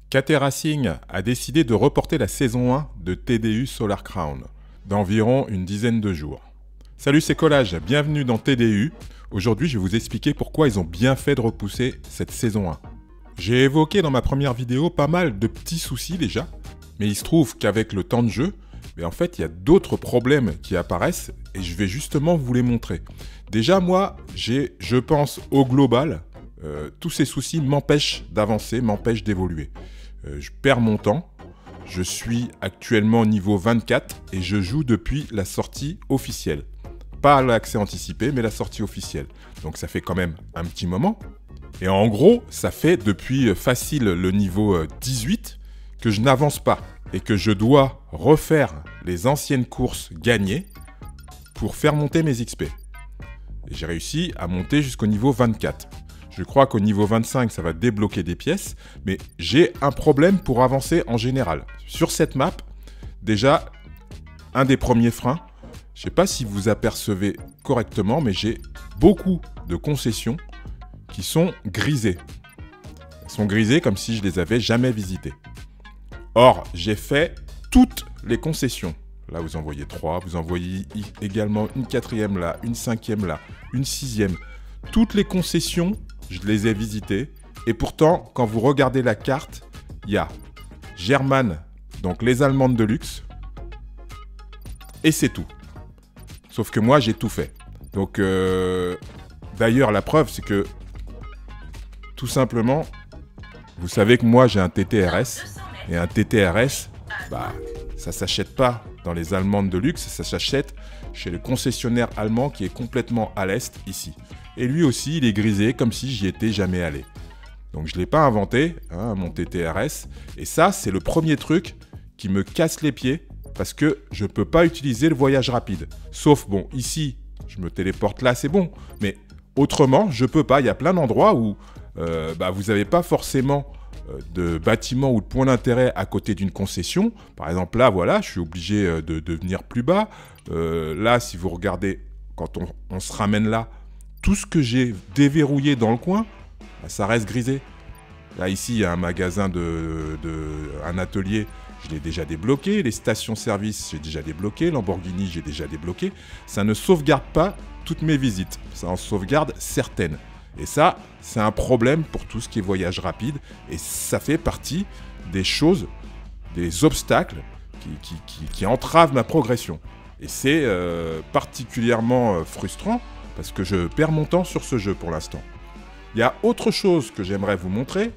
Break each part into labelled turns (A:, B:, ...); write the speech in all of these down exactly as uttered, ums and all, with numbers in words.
A: K T Racing a décidé de reporter la saison un de T D U Solar Crown d'environ une dizaine de jours. Salut, c'est Collage, bienvenue dans T D U. Aujourd'hui, je vais vous expliquer pourquoi ils ont bien fait de repousser cette saison un. J'ai évoqué dans ma première vidéo pas mal de petits soucis déjà, mais il se trouve qu'avec le temps de jeu, mais en fait, il y a d'autres problèmes qui apparaissent et je vais justement vous les montrer. Déjà, moi, j'ai, je pense au global, euh, tous ces soucis m'empêchent d'avancer, m'empêchent d'évoluer. Euh, je perds mon temps, je suis actuellement niveau vingt-quatre et je joue depuis la sortie officielle. Pas l'accès anticipé, mais la sortie officielle. Donc ça fait quand même un petit moment. Et en gros, ça fait depuis facile le niveau dix-huit que je n'avance pas et que je dois refaire les anciennes courses gagnées pour faire monter mes X P. Et j'ai réussi à monter jusqu'au niveau vingt-quatre. Je crois qu'au niveau vingt-cinq, ça va débloquer des pièces, mais j'ai un problème pour avancer en général. Sur cette map, déjà, un des premiers freins, je ne sais pas si vous apercevez correctement, mais j'ai beaucoup de concessions qui sont grisées. Elles sont grisées comme si je les avais jamais visitées. Or, j'ai fait toutes les concessions. Là, vous en voyez trois, vous en voyez également une quatrième là, une cinquième là, une sixième. Toutes les concessions, je les ai visitées. Et pourtant, quand vous regardez la carte, il y a German, donc les Allemandes de luxe. Et c'est tout. Sauf que moi, j'ai tout fait. Donc, euh, d'ailleurs, la preuve, c'est que, tout simplement, vous savez que moi, j'ai un T T R S. Et un T T R S, bah, ça ne s'achète pas dans les Allemandes de luxe, ça s'achète chez le concessionnaire allemand qui est complètement à l'est, ici. Et lui aussi, il est grisé comme si j'y étais jamais allé. Donc, je ne l'ai pas inventé, hein, mon T T R S. Et ça, c'est le premier truc qui me casse les pieds. Parce que je ne peux pas utiliser le voyage rapide. Sauf, bon, ici, je me téléporte là, c'est bon. Mais autrement, je ne peux pas. Il y a plein d'endroits où euh, bah, vous n'avez pas forcément euh, de bâtiment ou de point d'intérêt à côté d'une concession. Par exemple, là, voilà, je suis obligé euh, de, de venir plus bas. Euh, là, si vous regardez, quand on, on se ramène là, tout ce que j'ai déverrouillé dans le coin, bah, ça reste grisé. Là, ici, il y a un magasin, de, de, un atelier. Je l'ai déjà débloqué, les stations-service, j'ai déjà débloqué, Lamborghini, j'ai déjà débloqué. Ça ne sauvegarde pas toutes mes visites, ça en sauvegarde certaines. Et ça, c'est un problème pour tout ce qui est voyage rapide. Et ça fait partie des choses, des obstacles qui, qui, qui, qui entravent ma progression. Et c'est euh, particulièrement frustrant parce que je perds mon temps sur ce jeu pour l'instant. Il y a autre chose que j'aimerais vous montrer,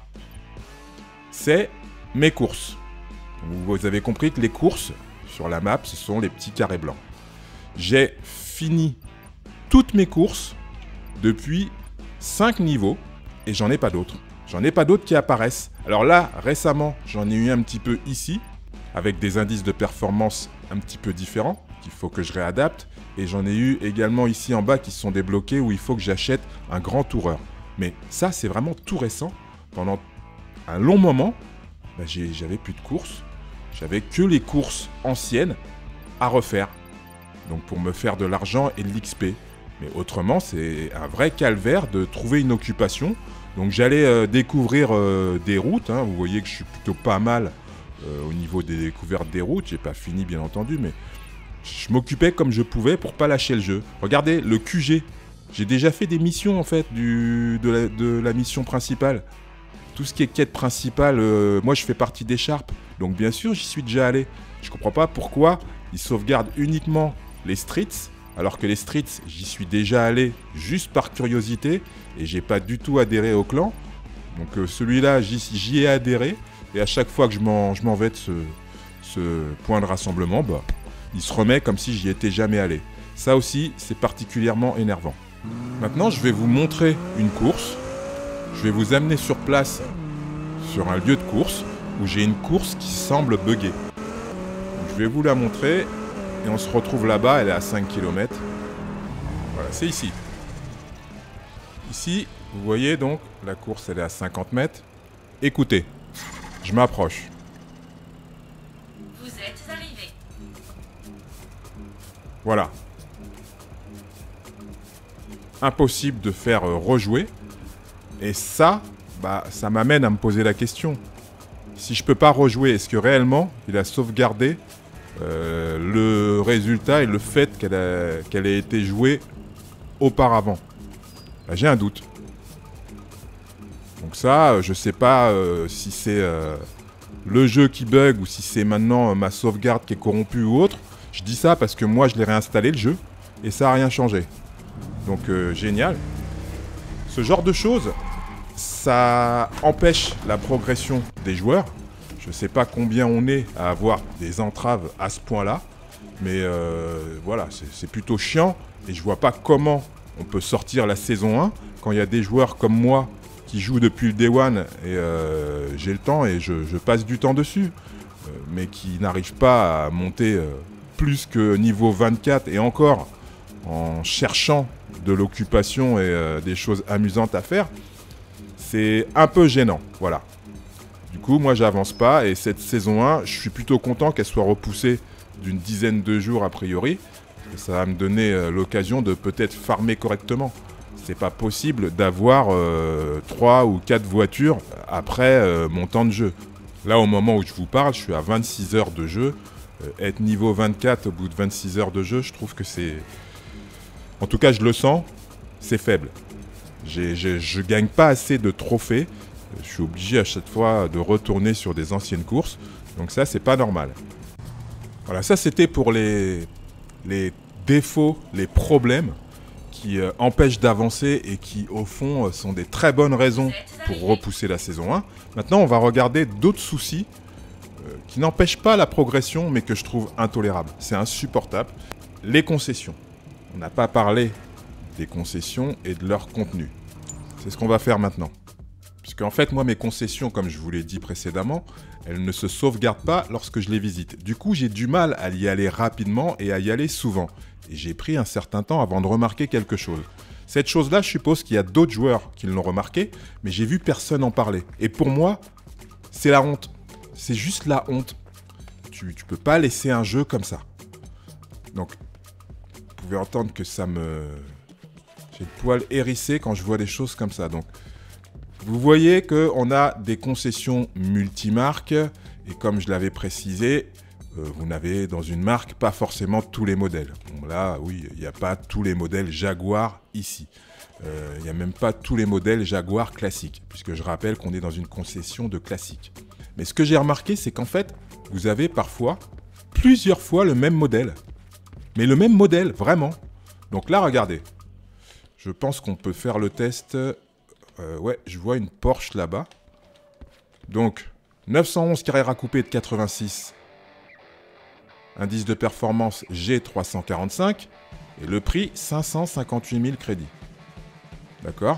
A: c'est mes courses. Vous avez compris que les courses sur la map, ce sont les petits carrés blancs. J'ai fini toutes mes courses depuis cinq niveaux et j'en ai pas d'autres. J'en ai pas d'autres qui apparaissent. Alors là, récemment, j'en ai eu un petit peu ici, avec des indices de performance un petit peu différents, qu'il faut que je réadapte. Et j'en ai eu également ici en bas qui sont débloqués où il faut que j'achète un grand toureur. Mais ça, c'est vraiment tout récent. Pendant un long moment, bah, j'avais plus de courses. J'avais que les courses anciennes à refaire. Donc pour me faire de l'argent et de l'X P. Mais autrement, c'est un vrai calvaire de trouver une occupation. Donc j'allais euh, découvrir euh, des routes. Hein. Vous voyez que je suis plutôt pas mal euh, au niveau des découvertes des routes. J'ai pas fini bien entendu, mais je m'occupais comme je pouvais pour pas lâcher le jeu. Regardez, le Q G. J'ai déjà fait des missions en fait du, de, la, de la mission principale. Tout ce qui est quête principale, euh, moi je fais partie des Sharp. Donc bien sûr, j'y suis déjà allé. Je comprends pas pourquoi ils sauvegardent uniquement les streets, alors que les streets, j'y suis déjà allé juste par curiosité et j'ai pas du tout adhéré au clan. Donc euh, celui-là, j'y ai adhéré et à chaque fois que je m'en je m'en vais de ce, ce point de rassemblement, bah, il se remet comme si j'y étais jamais allé. Ça aussi, c'est particulièrement énervant. Maintenant, je vais vous montrer une course. Je vais vous amener sur place, sur un lieu de course, où j'ai une course qui semble bugger. Donc, je vais vous la montrer, et on se retrouve là-bas, elle est à cinq kilomètres. Voilà, c'est ici. Ici, vous voyez donc, la course elle est à cinquante mètres. Écoutez, je m'approche.
B: Vous êtes arrivé.
A: Voilà. Impossible de faire euh, rejouer. Et ça, bah, ça m'amène à me poser la question. si je peux pas rejouer, est-ce que réellement il a sauvegardé euh, le résultat et le fait qu'elle a, qu'elle ait été jouée auparavant? Bah, j'ai un doute. Donc ça, je sais pas euh, si c'est euh, le jeu qui bug ou si c'est maintenant euh, ma sauvegarde qui est corrompue ou autre. Je dis ça parce que moi je l'ai réinstallé le jeu et ça a rien changé. Donc euh, génial. Ce genre de choses, ça empêche la progression des joueurs. Je sais pas combien on est à avoir des entraves à ce point-là, mais euh, voilà, c'est plutôt chiant et je vois pas comment on peut sortir la saison un quand il y a des joueurs comme moi qui jouent depuis le day one et euh, j'ai le temps et je, je passe du temps dessus, euh, mais qui n'arrivent pas à monter euh, plus que niveau vingt-quatre et encore en cherchant de l'occupation et euh, des choses amusantes à faire. C'est un peu gênant, voilà. Du coup, moi, j'avance pas et cette saison un, je suis plutôt content qu'elle soit repoussée d'une dizaine de jours a priori. Ça va me donner euh, l'occasion de peut-être farmer correctement. C'est pas possible d'avoir euh, trois ou quatre voitures après euh, mon temps de jeu. Là, au moment où je vous parle, je suis à vingt-six heures de jeu. Euh, être niveau vingt-quatre au bout de vingt-six heures de jeu, je trouve que c'est... En tout cas, je le sens, c'est faible. J'ai, j'ai, je gagne pas assez de trophées. Je suis obligé à chaque fois de retourner sur des anciennes courses. Donc ça, c'est pas normal. Voilà, ça c'était pour les, les défauts, les problèmes qui euh, empêchent d'avancer et qui, au fond, euh, sont des très bonnes raisons pour repousser la saison un. Maintenant, on va regarder d'autres soucis euh, qui n'empêchent pas la progression, mais que je trouve intolérables. C'est insupportable. Les concessions. On n'a pas parlé des concessions et de leur contenu. C'est ce qu'on va faire maintenant. Puisque en fait, moi, mes concessions, comme je vous l'ai dit précédemment, elles ne se sauvegardent pas lorsque je les visite. Du coup, j'ai du mal à y aller rapidement et à y aller souvent. Et j'ai pris un certain temps avant de remarquer quelque chose. Cette chose-là, je suppose qu'il y a d'autres joueurs qui l'ont remarqué, mais j'ai vu personne en parler. Et pour moi, c'est la honte. C'est juste la honte. Tu, tu peux pas laisser un jeu comme ça. Donc, vous pouvez entendre que ça me... J'ai le poil hérissé quand je vois des choses comme ça. Donc, vous voyez qu'on a des concessions multimarques. Et comme je l'avais précisé, euh, vous n'avez dans une marque pas forcément tous les modèles. Bon, là, oui, il n'y a pas tous les modèles Jaguar ici. Euh, il n'y a même pas tous les modèles Jaguar classiques. Puisque je rappelle qu'on est dans une concession de classique. Mais ce que j'ai remarqué, c'est qu'en fait, vous avez parfois plusieurs fois le même modèle. Mais le même modèle, vraiment. Donc là, regardez. Je pense qu'on peut faire le test. Euh, ouais, je vois une Porsche là-bas. Donc, neuf cent onze Carrera coupé de quatre-vingt-six. Indice de performance G trois cent quarante-cinq. Et le prix, cinq cent cinquante-huit mille crédits. D'accord?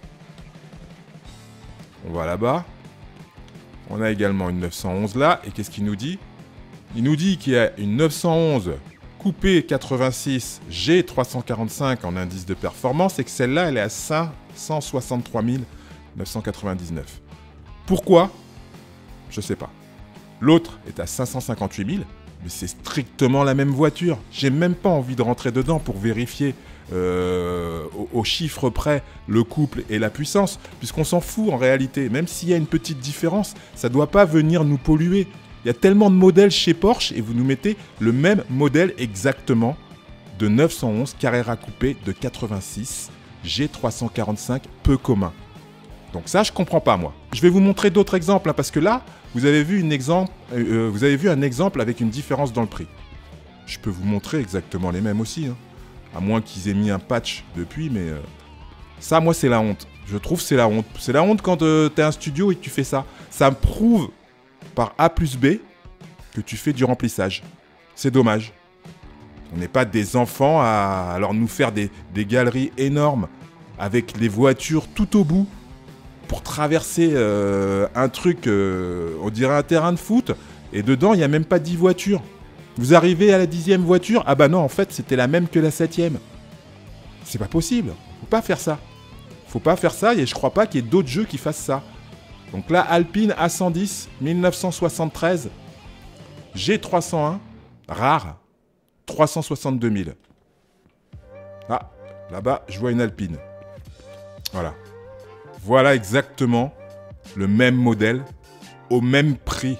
A: On va là-bas. On a également une neuf cent onze là. Et qu'est-ce qu'il nous dit? Il nous dit qu'il y a une neuf cent onze coupé quatre-vingt-six G trois cent quarante-cinq en indice de performance et que celle-là, elle est à cinq cent soixante-trois mille neuf cent quatre-vingt-dix-neuf. Pourquoi? Je sais pas. L'autre est à cinq cent cinquante-huit mille, mais c'est strictement la même voiture. J'ai même pas envie de rentrer dedans pour vérifier euh, au, au chiffre près le couple et la puissance, puisqu'on s'en fout en réalité. Même s'il y a une petite différence, ça doit pas venir nous polluer. Il y a tellement de modèles chez Porsche et vous nous mettez le même modèle exactement de neuf cent onze Carrera coupé de quatre-vingt-six G trois cent quarante-cinq peu commun. Donc ça, je comprends pas moi. Je vais vous montrer d'autres exemples hein, parce que là, vous avez vu une exemple, euh, vous avez vu un exemple avec une différence dans le prix. Je peux vous montrer exactement les mêmes aussi, hein, à moins qu'ils aient mis un patch depuis, mais euh, ça, moi, c'est la honte. Je trouve c'est la honte. C'est la honte quand euh, tu es un studio et que tu fais ça. Ça me prouve par A plus B que tu fais du remplissage. C'est dommage. On n'est pas des enfants à alors nous faire des, des galeries énormes avec les voitures tout au bout pour traverser euh, un truc, euh, on dirait un terrain de foot, et dedans, il n'y a même pas dix voitures. Vous arrivez à la dixième voiture, ah bah non, en fait, c'était la même que la septième. C'est pas possible. Faut pas faire ça. Faut pas faire ça, et je crois pas qu'il y ait d'autres jeux qui fassent ça. Donc là, Alpine A cent dix, mille neuf cent soixante-treize, G trois cent un, rare, trois cent soixante-deux mille. Ah, là-bas, je vois une Alpine. Voilà. Voilà exactement le même modèle au même prix.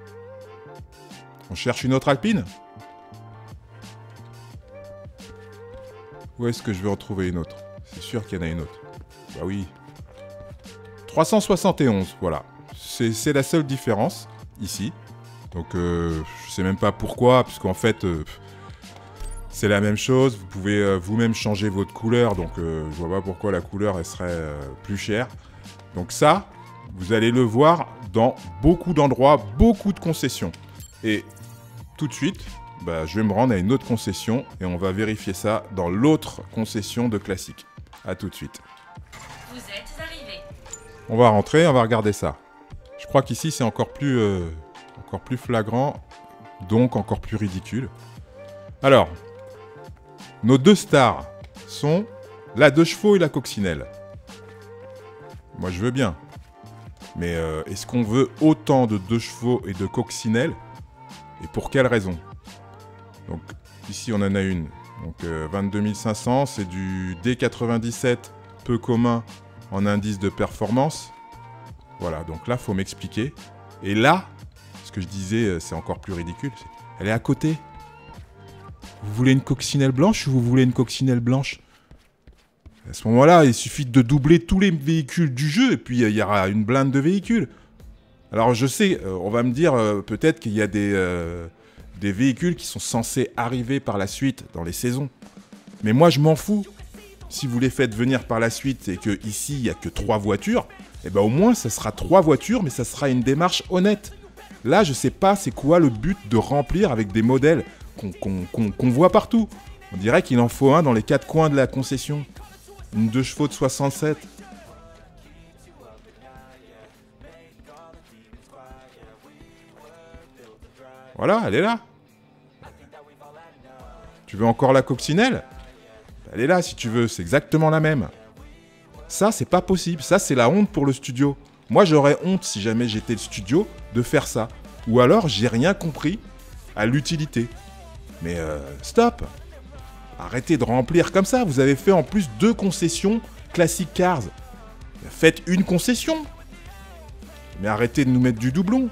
A: On cherche une autre Alpine? Où est-ce que je vais en trouver une autre? C'est sûr qu'il y en a une autre. Bah oui. trois cent soixante et onze, voilà. C'est la seule différence, ici. Donc, euh, je sais même pas pourquoi, puisqu'en fait, euh, c'est la même chose. Vous pouvez euh, vous-même changer votre couleur, donc euh, je vois pas pourquoi la couleur, elle serait euh, plus chère. Donc ça, vous allez le voir dans beaucoup d'endroits, beaucoup de concessions. Et tout de suite, bah, je vais me rendre à une autre concession et on va vérifier ça dans l'autre concession de classique. A tout de suite.
B: Vous êtes arrivé.
A: On va rentrer, on va regarder ça. Je crois qu'ici c'est encore plus, euh, encore plus flagrant, donc encore plus ridicule. Alors, nos deux stars sont la deux chevaux et la coccinelle. Moi je veux bien. Mais euh, est-ce qu'on veut autant de deux chevaux et de coccinelle? Et pour quelle raison? Donc ici on en a une. Donc euh, vingt-deux mille cinq cents, c'est du D quatre-vingt-dix-sept, peu commun en indice de performance. Voilà, donc là, il faut m'expliquer. Et là, ce que je disais, c'est encore plus ridicule. Est, elle est à côté. Vous voulez une coccinelle blanche ou vous voulez une coccinelle blanche? À ce moment-là, il suffit de doubler tous les véhicules du jeu et puis il y aura une blinde de véhicules. Alors je sais, euh, on va me dire euh, peut-être qu'il y a des... Euh, des véhicules qui sont censés arriver par la suite dans les saisons. Mais moi, je m'en fous. Si vous les faites venir par la suite et que ici il n'y a que trois voitures, eh ben au moins, ça sera trois voitures, mais ça sera une démarche honnête. Là, je sais pas c'est quoi le but de remplir avec des modèles qu'on qu'on, qu'on, qu'on voit partout. On dirait qu'il en faut un dans les quatre coins de la concession. Une deux chevaux de soixante-sept. Voilà, elle est là. Tu veux encore la coccinelle? Elle est là si tu veux, c'est exactement la même. Ça, c'est pas possible. Ça, c'est la honte pour le studio. Moi, j'aurais honte, si jamais j'étais le studio, de faire ça. Ou alors, j'ai rien compris à l'utilité. Mais euh, stop! Arrêtez de remplir comme ça. Vous avez fait en plus deux concessions Classic Cars. Faites une concession. Mais arrêtez de nous mettre du doublon.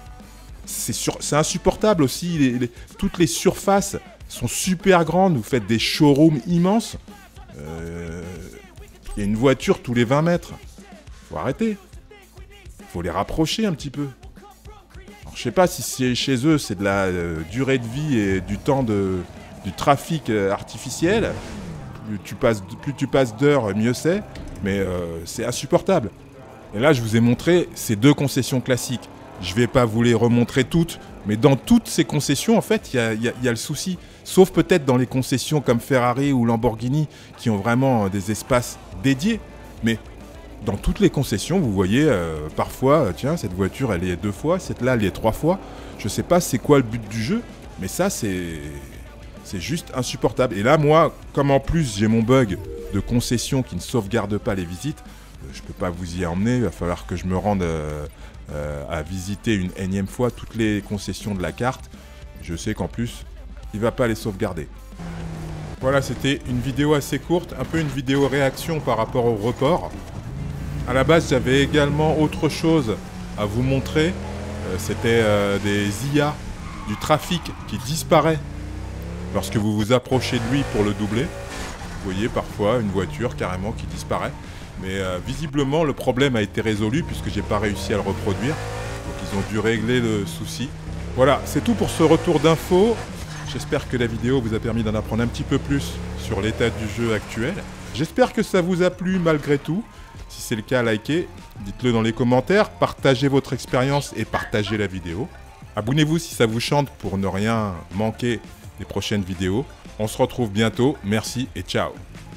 A: C'est insupportable aussi. Les, les, toutes les surfaces sont super grandes. Vous faites des showrooms immenses. Il euh, y a une voiture tous les vingt mètres. Faut arrêter. Faut les rapprocher un petit peu. Alors, je sais pas si c'est chez eux, c'est de la euh, durée de vie et du temps de, du trafic euh, artificiel. Plus tu passes, plus tu passes d'heures, mieux c'est. Mais euh, c'est insupportable. Et là, je vous ai montré ces deux concessions classiques. Je vais pas vous les remontrer toutes, mais dans toutes ces concessions, en fait, il y a, y a, y a le souci. Sauf peut-être dans les concessions comme Ferrari ou Lamborghini, qui ont vraiment des espaces dédiés. Mais dans toutes les concessions, vous voyez, euh, parfois, tiens, cette voiture, elle est deux fois, cette-là, elle est trois fois. Je sais pas c'est quoi le but du jeu, mais ça, c'est c'est juste insupportable. Et là, moi, comme en plus, j'ai mon bug de concession qui ne sauvegarde pas les visites, euh, je peux pas vous y emmener, il va falloir que je me rende... Euh, Euh, à visiter une énième fois toutes les concessions de la carte. Je sais qu'en plus, il va pas les sauvegarder. Voilà, c'était une vidéo assez courte, un peu une vidéo réaction par rapport au report. À la base, j'avais également autre chose à vous montrer. Euh, c'était euh, des I A du trafic qui disparaît lorsque vous vous approchez de lui pour le doubler. Vous voyez parfois une voiture carrément qui disparaît. Mais euh, visiblement, le problème a été résolu puisque j'ai pas réussi à le reproduire. Donc ils ont dû régler le souci. Voilà, c'est tout pour ce retour d'infos. J'espère que la vidéo vous a permis d'en apprendre un petit peu plus sur l'état du jeu actuel. J'espère que ça vous a plu malgré tout. Si c'est le cas, likez, dites-le dans les commentaires, partagez votre expérience et partagez la vidéo. Abonnez-vous si ça vous chante pour ne rien manquer des prochaines vidéos. On se retrouve bientôt, merci et ciao.